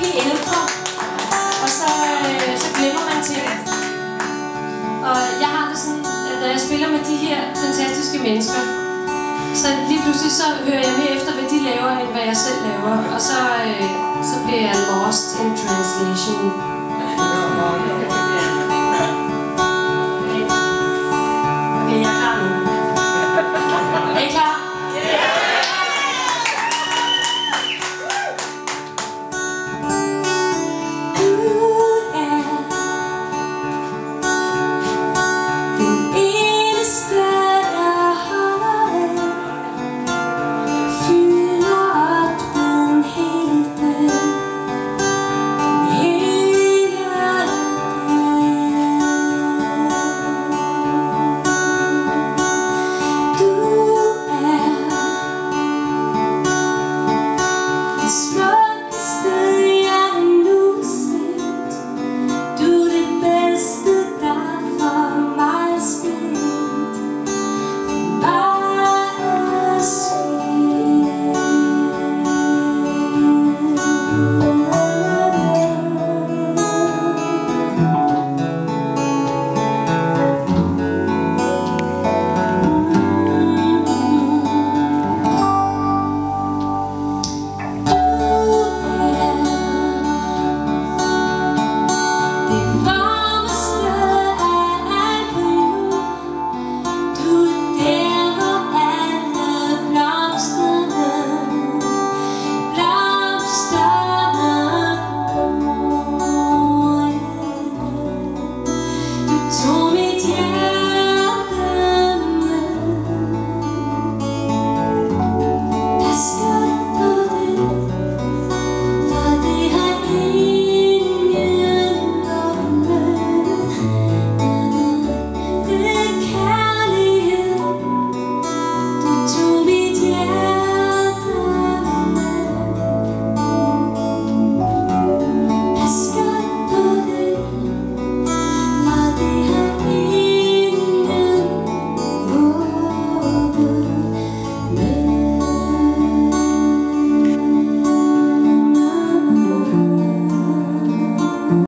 blive ældre, og så glemmer man ting. Og jeg har det sådan, at når jeg spiller med de her fantastiske mennesker, så lige pludselig så hører jeg mere efter, hvad de laver, end hvad jeg selv laver. Og så bliver jeg lost in translation.